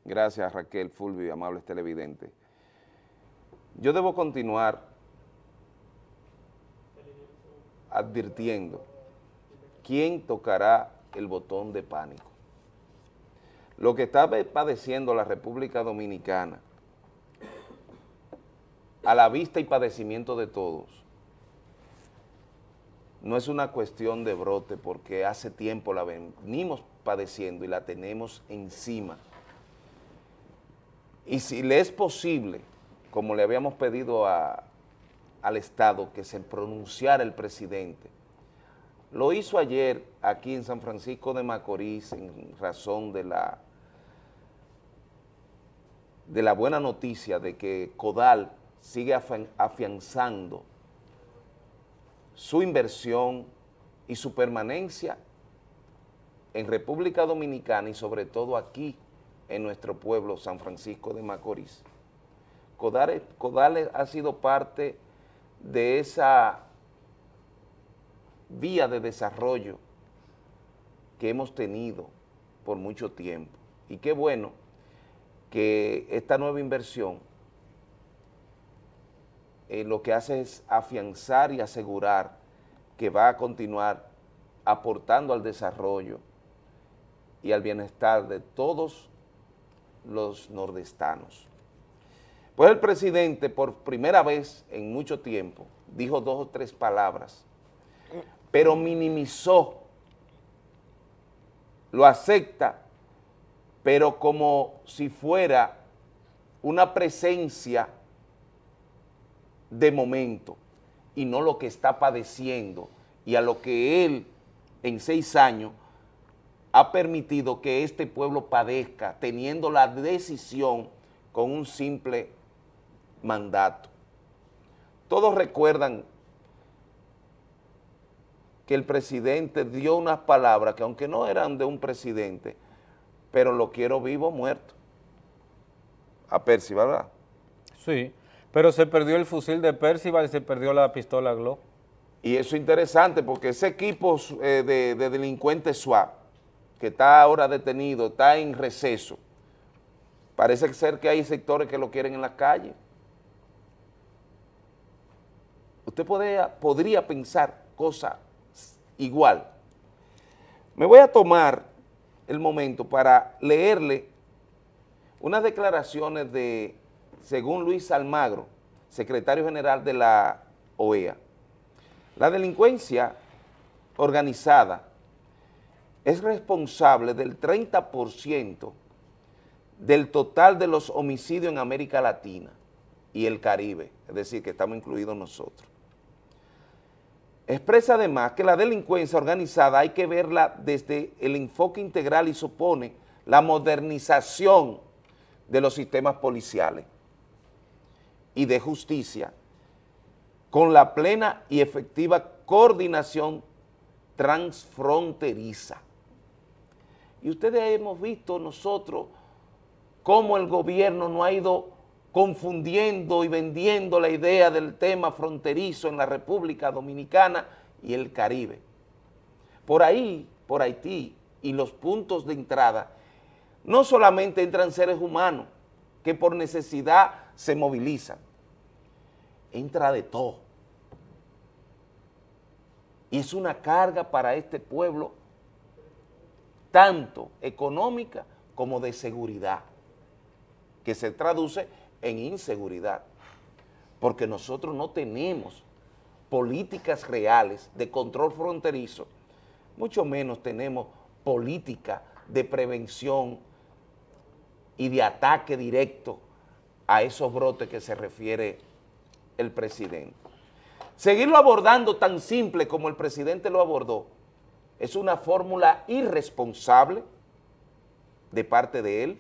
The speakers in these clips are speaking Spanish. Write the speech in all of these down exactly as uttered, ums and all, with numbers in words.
Gracias, Raquel, Fulvio y amables televidentes. Yo debo continuar advirtiendo quién tocará el botón de pánico. Lo que está padeciendo la República Dominicana, a la vista y padecimiento de todos, no es una cuestión de brote, porque hace tiempo la venimos padeciendo y la tenemos encima. Y si le es posible, como le habíamos pedido a, al Estado, que se pronunciara el presidente, lo hizo ayer aquí en San Francisco de Macorís en razón de la, de la buena noticia de que Codal sigue afianzando su inversión y su permanencia en República Dominicana y sobre todo aquí en nuestro pueblo San Francisco de Macorís. Codal, Codal ha sido parte de esa vía de desarrollo que hemos tenido por mucho tiempo. Y qué bueno que esta nueva inversión eh, lo que hace es afianzar y asegurar que va a continuar aportando al desarrollo y al bienestar de todos los nordestanos. Pues el presidente, por primera vez en mucho tiempo, dijo dos o tres palabras, pero minimizó, lo acepta, pero como si fuera una presencia de momento y no lo que está padeciendo y a lo que él en seis años ha permitido que este pueblo padezca, teniendo la decisión con un simple mandato. Todos recuerdan que el presidente dio unas palabras que aunque no eran de un presidente, pero lo quiero vivo o muerto. A Percival, ¿verdad? Sí, pero se perdió el fusil de Percival y se perdió la pistola Glock. Y eso es interesante porque ese equipo eh, de, de delincuentes SWAT, que está ahora detenido, está en receso, parece ser que hay sectores que lo quieren en la calle. Usted podría, podría pensar cosas igual. Me voy a tomar el momento para leerle unas declaraciones de, según Luis Almagro, secretario general de la O E A. La delincuencia organizada es responsable del treinta por ciento del total de los homicidios en América Latina y el Caribe, es decir, que estamos incluidos nosotros. Expresa además que la delincuencia organizada hay que verla desde el enfoque integral y supone la modernización de los sistemas policiales y de justicia con la plena y efectiva coordinación transfronteriza. Y ustedes hemos visto nosotros cómo el gobierno no ha ido confundiendo y vendiendo la idea del tema fronterizo en la República Dominicana y el Caribe. Por ahí, por Haití y los puntos de entrada, no solamente entran seres humanos que por necesidad se movilizan, entra de todo. Y es una carga para este pueblo, tanto económica como de seguridad, que se traduce en inseguridad, porque nosotros no tenemos políticas reales de control fronterizo, mucho menos tenemos política de prevención y de ataque directo a esos brotes que se refiere el presidente. Seguirlo abordando tan simple como el presidente lo abordó es una fórmula irresponsable de parte de él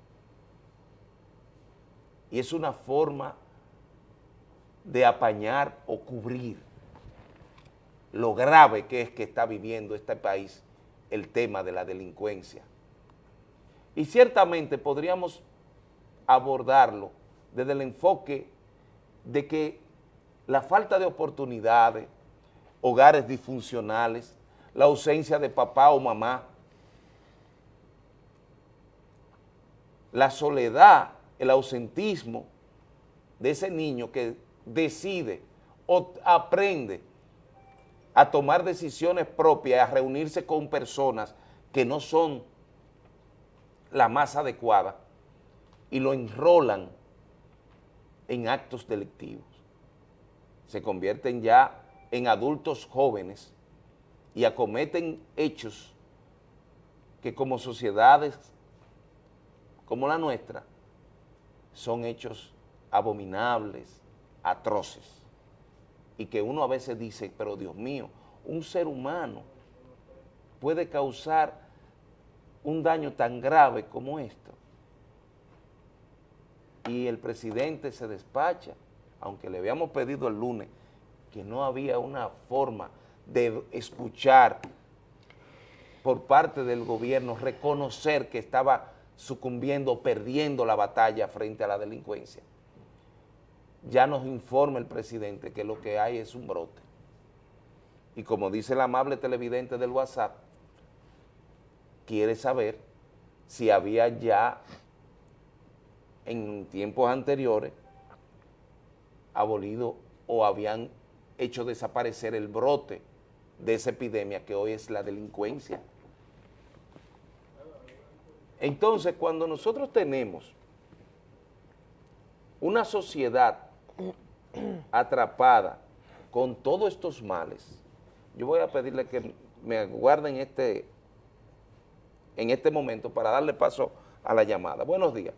y es una forma de apañar o cubrir lo grave que es que está viviendo este país el tema de la delincuencia. Y ciertamente podríamos abordarlo desde el enfoque de que la falta de oportunidades, hogares disfuncionales, la ausencia de papá o mamá, la soledad, el ausentismo de ese niño que decide o aprende a tomar decisiones propias, a reunirse con personas que no son la más adecuada y lo enrolan en actos delictivos. Se convierten ya en adultos jóvenes y acometen hechos que como sociedades como la nuestra son hechos abominables, atroces, y que uno a veces dice, pero Dios mío, un ser humano puede causar un daño tan grave como esto. Y el presidente se despacha, aunque le habíamos pedido el lunes que no había una forma de escuchar por parte del gobierno, reconocer que estaba sucumbiendo, perdiendo la batalla frente a la delincuencia. Ya nos informa el presidente que lo que hay es un brote. Y como dice el amable televidente del WhatsApp, quiere saber si había ya en tiempos anteriores abolido o habían hecho desaparecer el brote de esa epidemia que hoy es la delincuencia. Entonces, cuando nosotros tenemos una sociedad atrapada con todos estos males, yo voy a pedirle que me aguarden este, en este momento para darle paso a la llamada. Buenos días.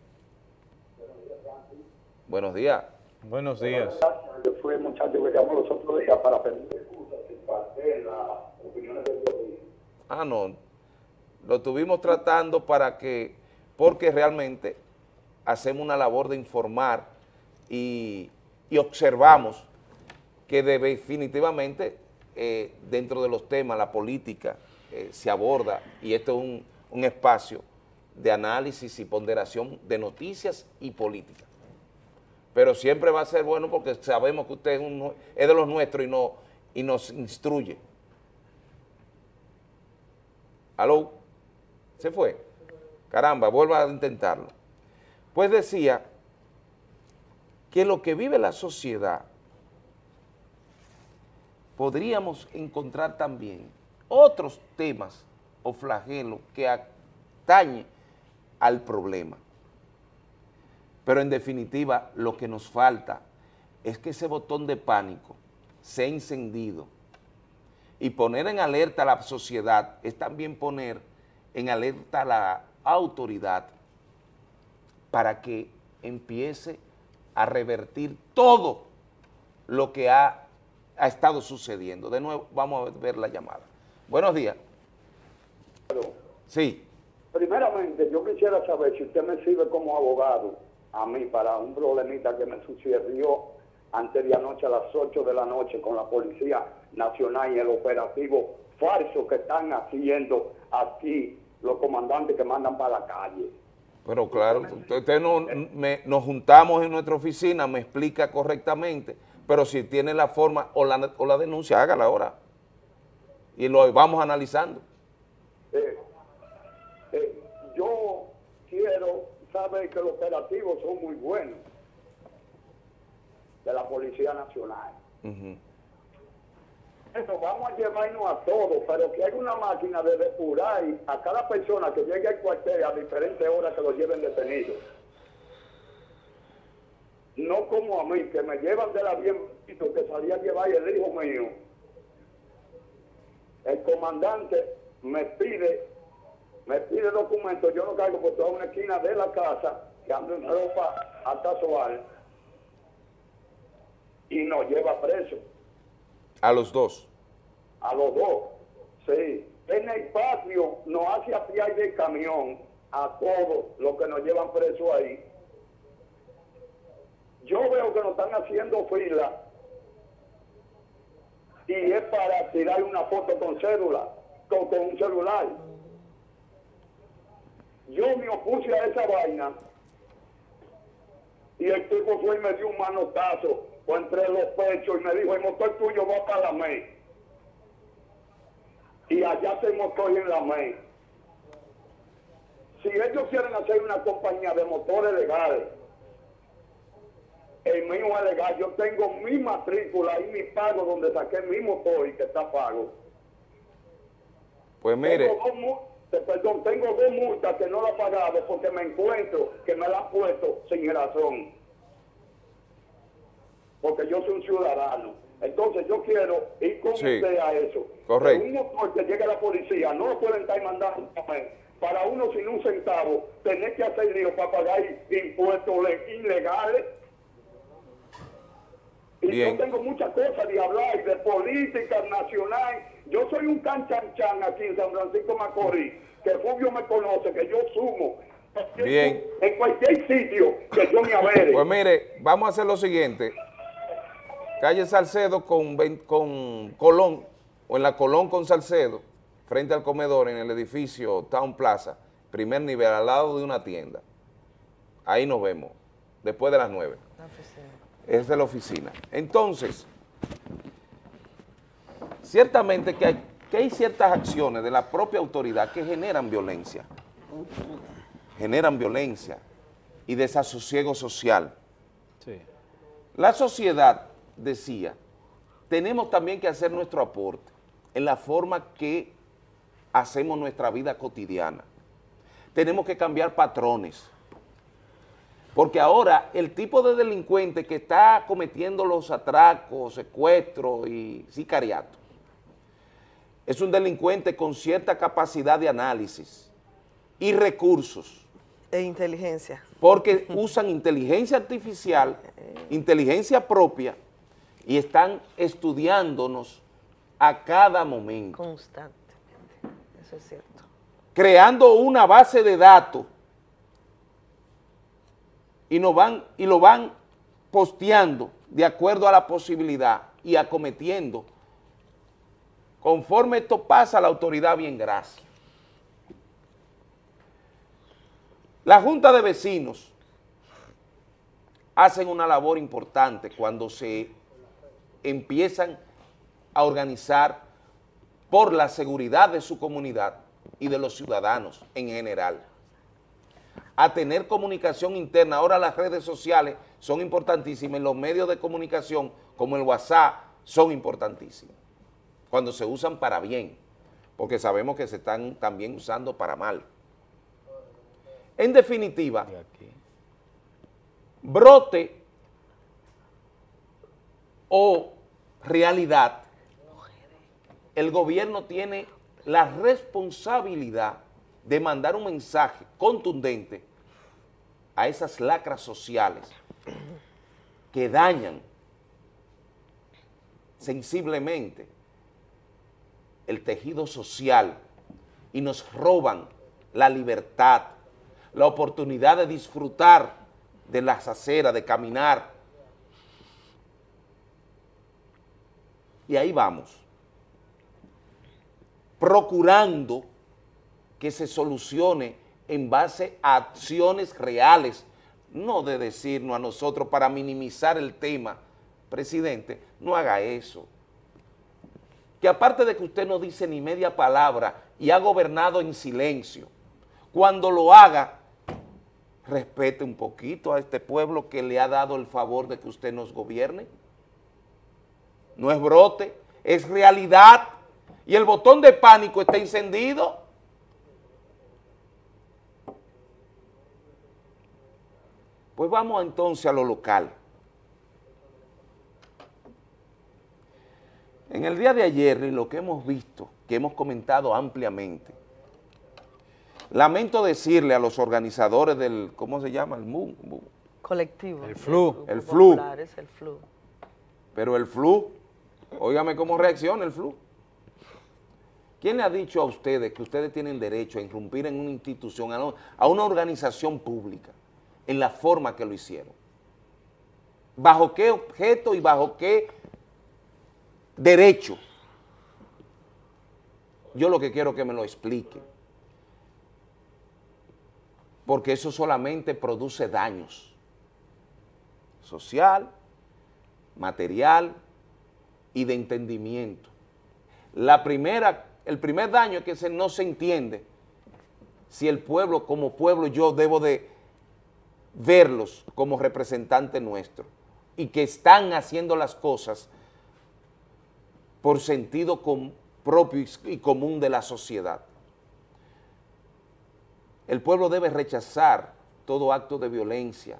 Buenos días. Buenos días. Yo fui el muchacho que llamó los otros días para pedir excusas sin parte las opiniones del gobierno. Ah, no. Lo estuvimos tratando para que, porque realmente hacemos una labor de informar y, y observamos que definitivamente eh, dentro de los temas la política eh, se aborda y esto es un, un espacio de análisis y ponderación de noticias y política. Pero siempre va a ser bueno porque sabemos que usted es, un, es de los nuestros y, no, y nos instruye. ¿Aló? ¿Se fue? Caramba, vuelva a intentarlo. Pues decía que lo que vive la sociedad podríamos encontrar también otros temas o flagelos que atañen al problema. Pero en definitiva lo que nos falta es que ese botón de pánico sea encendido y poner en alerta a la sociedad es también poner en alerta a la autoridad para que empiece a revertir todo lo que ha, ha estado sucediendo. De nuevo, vamos a ver la llamada. Buenos días. Sí. Primeramente, yo quisiera saber si usted me sirve como abogado a mí para un problemita que me sucedió antes de anoche a las ocho de la noche con la Policía Nacional y el operativo falso que están haciendo aquí los comandantes que mandan para la calle. Pero claro, usted, usted no, me, nos juntamos en nuestra oficina, me explica correctamente, pero si tiene la forma o la, o la denuncia, hágala ahora. Y lo vamos analizando. Eh, eh, yo quiero saber que los operativos son muy buenos de la Policía Nacional. Uh-huh. Eso, vamos a llevarnos a todos, pero que hay una máquina de depurar a cada persona que llegue al cuartel a diferentes horas que lo lleven detenido. No como a mí, que me llevan de la bien que salía a llevar el hijo mío. El comandante me pide, me pide documentos, yo lo cargo por toda una esquina de la casa, que ando en ropa hasta Soal, y nos lleva preso. A los dos. A los dos, sí. En el patio nos hace apiar del camión a todos los que nos llevan presos ahí. Yo veo que nos están haciendo fila y es para tirar una foto con cédula, con, con un celular. Yo me opuse a esa vaina y el tipo fue y me dio un manotazo entre los pechos y me dijo, el motor tuyo va para la M E I. Y allá se motor en la M E I. Si ellos quieren hacer una compañía de motores legales, el mío es legal. Yo tengo mi matrícula y mi pago donde saqué mi motor y que está pago. Pues mire. Tengo dos, mu- te- perdón, tengo dos multas que no las he pagado porque me encuentro que me las han puesto sin razón. Porque yo soy un ciudadano. Entonces yo quiero ir con Sí. usted a eso. Correcto. Que un motor que llegue a la policía no lo pueden estar mandando para uno sin un centavo, tener que hacer lío para pagar impuestos le- ilegales. Y Bien. yo tengo muchas cosas de hablar, de política nacional. Yo soy un canchanchan aquí en San Francisco Macorís, que Fulvio me conoce, que yo sumo. Bien. En cualquier sitio que yo me avere. Pues mire, vamos a hacer lo siguiente. Calle Salcedo con, vein- con Colón, o en la Colón con Salcedo, frente al comedor en el edificio Town Plaza, primer nivel, al lado de una tienda. Ahí nos vemos, después de las nueve. Es de la oficina. Entonces, ciertamente que hay, que hay ciertas acciones de la propia autoridad que generan violencia. Generan violencia y desasosiego social. Sí. La sociedad, decía, tenemos también que hacer nuestro aporte en la forma que hacemos nuestra vida cotidiana. Tenemos que cambiar patrones, porque ahora el tipo de delincuente que está cometiendo los atracos, secuestros y sicariatos es un delincuente con cierta capacidad de análisis y recursos, E inteligencia. porque usan inteligencia artificial, inteligencia propia, y están estudiándonos a cada momento, Constantemente. Eso es cierto. creando una base de datos y, nos van, y lo van posteando de acuerdo a la posibilidad y acometiendo. Conforme esto pasa, la autoridad bien gracias. La Junta de Vecinos hacen una labor importante cuando se empiezan a organizar por la seguridad de su comunidad y de los ciudadanos en general, a tener comunicación interna. Ahora las redes sociales son importantísimas, los medios de comunicación como el WhatsApp son importantísimos, cuando se usan para bien, porque sabemos que se están también usando para mal. En definitiva, De aquí. brote o realidad, el gobierno tiene la responsabilidad de mandar un mensaje contundente a esas lacras sociales que dañan sensiblemente el tejido social y nos roban la libertad, la oportunidad de disfrutar de las aceras, de caminar. Y ahí vamos, procurando que se solucione en base a acciones reales, no de decirnos a nosotros para minimizar el tema. Presidente, no haga eso. Que aparte de que usted no dice ni media palabra y ha gobernado en silencio, cuando lo haga, respete un poquito a este pueblo que le ha dado el favor de que usted nos gobierne. No es brote, es realidad, y el botón de pánico está encendido. Pues vamos entonces a lo local. En el día de ayer, y lo que hemos visto, que hemos comentado ampliamente, lamento decirle a los organizadores del, ¿cómo se llama? El M U, M U, Colectivo. El flu. Grupo El flu. Popular, es el flu. pero el flu, óigame cómo reacciona el flu. ¿Quién le ha dicho a ustedes que ustedes tienen derecho a irrumpir en una institución, a no- a una organización pública, en la forma que lo hicieron? ¿Bajo qué objeto y bajo qué derecho? Yo lo que quiero que me lo expliquen, porque eso solamente produce daños social, material y de entendimiento. La primera, el primer daño es que se, no se entiende si el pueblo, como pueblo, yo debo de verlos como representantes nuestros y que están haciendo las cosas por sentido com- propio y común de la sociedad. El pueblo debe rechazar todo acto de violencia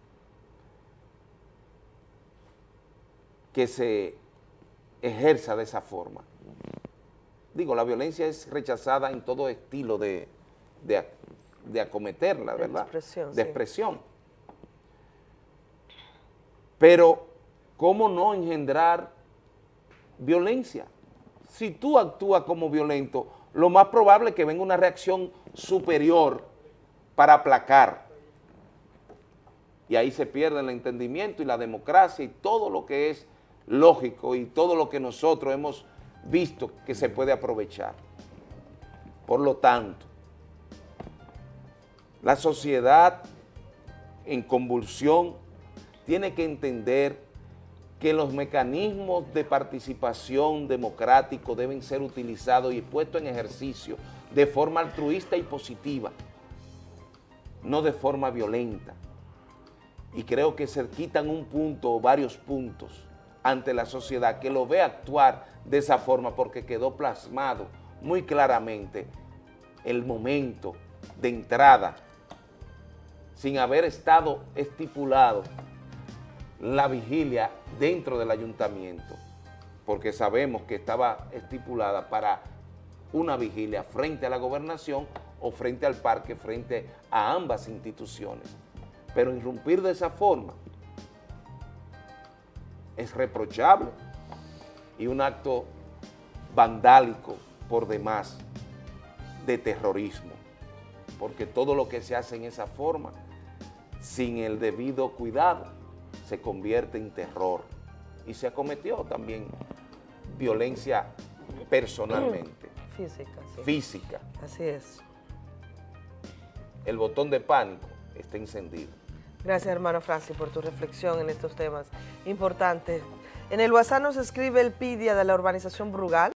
que se ejerza de esa forma. Digo, la violencia es rechazada en todo estilo de, de, de acometerla, De ¿verdad? expresión, de sí. expresión. Pero, ¿cómo no engendrar violencia? Si tú actúas como violento, lo más probable es que venga una reacción superior para aplacar. Y ahí se pierde el entendimiento y la democracia y todo lo que es lógico y todo lo que nosotros hemos visto que se puede aprovechar. Por lo tanto, la sociedad en convulsión tiene que entender que los mecanismos de participación democrático deben ser utilizados y puestos en ejercicio de forma altruista y positiva, no de forma violenta. Y creo que se quitan un punto o varios puntos ante la sociedad que lo ve actuar de esa forma porque quedó plasmado muy claramente el momento de entrada sin haber estado estipulado la vigilia dentro del ayuntamiento, porque sabemos que estaba estipulada para una vigilia frente a la gobernación o frente al parque, frente a ambas instituciones. Pero irrumpir de esa forma es reprochable y un acto vandálico por demás de terrorismo, porque todo lo que se hace en esa forma, sin el debido cuidado, se convierte en terror y se acometió también violencia personalmente, Física, sí. física. Así es. El botón de pánico está encendido. Gracias, hermano Francis, por tu reflexión en estos temas importantes. En el WhatsApp nos escribe el Pidia de la urbanización Brugal.